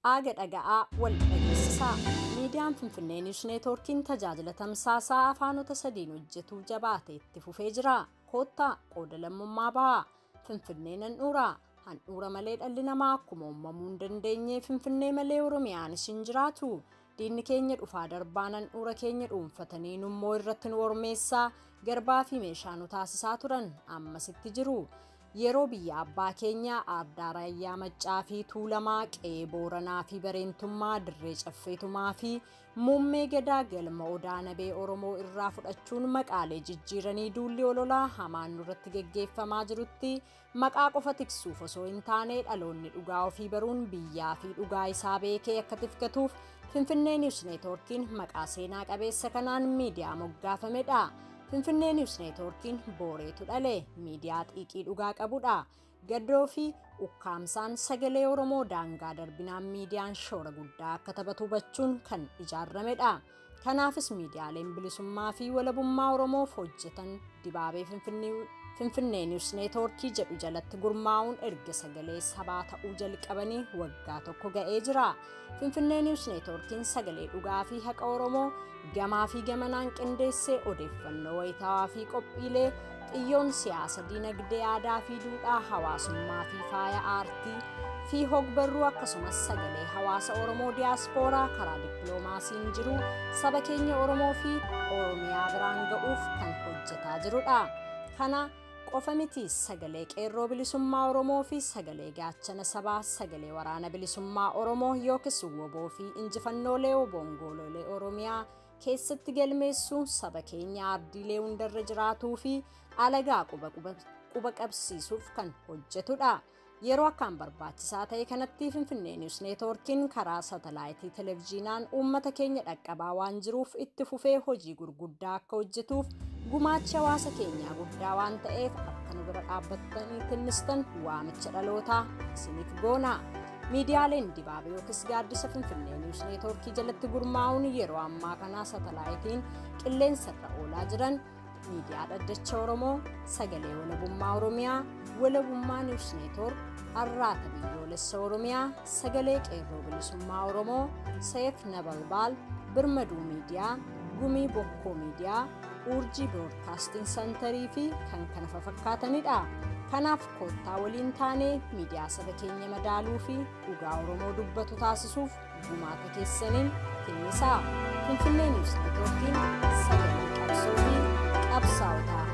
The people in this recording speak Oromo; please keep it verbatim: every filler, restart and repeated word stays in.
Aaga dhaga'aa wal dhageessisaa. Miidiyaan Finfinne News Networkin tajaajila tamsaasaa afaanota sadiin hojjetu jabaatee itti fufee jira. Kottaa qooda lammummaa bahaa. Finfinneen handhuura. Handhuura malee dhalli namaa akkuma uumamuu hin dandeenye Finfinnee malee Oromiyaanis hin jiraatu. Diinni keenya dhufaa darbaan handhuura keenya dhuunfatanii nummoo irratti nu ormeessaa garbaa fi meeshaa nu taasisaa turan ammasitti jiru. Yeroo biyya abbaa keenya Ardaa Raayyaa Maccaa fi Tuulamaa qe'ee Booranaa fi Bareentummaa Dirree Caffeetumaa fi Muummee Gadaa galma Odaa Nabee Oromoo irraa fudhachuun maqaalee jijjiiranii duulli ololaa hamaan nurratti geggeeffamaa jirutti maqaa qofa tiksuuf osoo hin taane dhaloonni dhugaa ofii baruun biyyaa fi dhugaa isaa beekee akka tifkatuuf Finfinne News Networkin maqaa seenaa qabeessa kanaan miidiyaa moggaafamedha. Finfinne News Networkin booreetu dhale miidiyaa xiiqii dhugaa qabudha. Gaddoo fi ukkaamsaan sagalee Oromoo daangaa darbinaan miidiyaan shoora guddaa akka taphatu hubachuun kan ijaaramedha. Kanaafis miidiyaaleen bilisummaa fi walabummaa Oromoof hojjetan dibaabee Finfinne News Networkii jedhu jalatti gurmaa'uun erga sagalee sabaa ta'uu jalqabanii waggaa tokko ga'ee jira. Finfinne News Networkin sagalee dhugaa fi haqa Oromoo gamaa fi gamanaan qindeessee odeeffannoo wayitaawaa fi qophiilee xiyyoon siyaasa dinagdee aadaa fi duudhaa hawaasummaa fi faaya aartii fi hogbarruu akkasumas sagalee hawaasa Oromoo diyaaspooraa karaa dippiloomaasiin jiru saba keenya Oromoo fi Oromiyaa biraan ga'uuf kan hojjetaa jirudha. Kana qofa miti sagalee qeerroo bilisummaa Oromoo fi sagalee gaachana sabaa sagalee waraana bilisummaa Oromoo yookiis woboo fi injifannoolee obongoololee Oromiyaa keessatti galmeessuu saba keenya ardiilee hundarra jiraatuu fi alagaa quba quba qabsiisuuf kan hojjetudha. Yeroo akkaan barbaachisaa ta'e kanatti Finfinne News Networkin karaa satalaayitii televiziyoonaan uummata keenya dhaqqabaa waan jiruuf itti fufee hojii gurguddaa akka hojjetuuf gumaachi hawaasa keenyaa guddaa waan ta'eef akka nu bira dhaabbattanii tinnistan waamicha dhalootaa isiniif goona. Miidiyaaleen dibaabee yookiis gaaddisa Finfinne News Networkii jalatti gurmaa'uun yeroo ammaa kana satalaayitiin qilleensarra oolaa jiran miidiyaa dhaddacha Oromoo, sagalee walabummaa Oromiyaa, walabummaa News Network, arraata biyyoolessa Oromiyaa, sagalee qeerroo bilisummaa Oromoo, seef nabalbaal, birmaduu miidiyaa, gumii bokkoo miidiyaa, urjii broadcasting centerii fi kan kana fakkaatanidha. Kanaaf kottaa waliin taanee miidiyaa saba keenya madaaluu fi dhugaa Oromoo dubbatu taasisuuf gumaata keessaniin kennisaa. Finfinne News Networkin sagalee qabsoo fi qabsaa'otaati.